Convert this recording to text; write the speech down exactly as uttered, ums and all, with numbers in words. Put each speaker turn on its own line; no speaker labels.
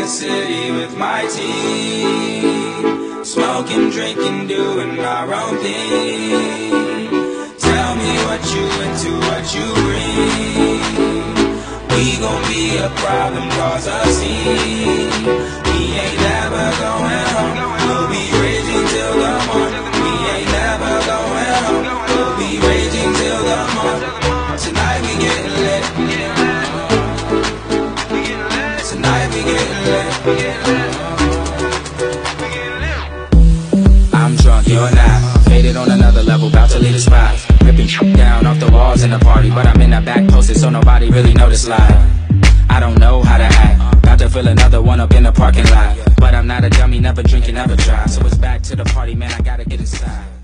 the city with my team, smoking, drinking, doing our own thing. Tell me what you into, what you bring. We gon' be a problem, cause a scene. We ain't never going home. We'll be raging till the morning. We ain't never going home. We'll be raging till the morning. Tonight we getting lit. Tonight we getting lit. I'm drunk, you're not. Faded on another level, about to leave the spot. Ripping down off the walls in the party, but I'm in the back posted so nobody really noticed live. I don't know how to act, about to fill another one up in the parking lot. But I'm not a dummy, never drinking, never drive. So it's back to the party, man, I gotta get inside.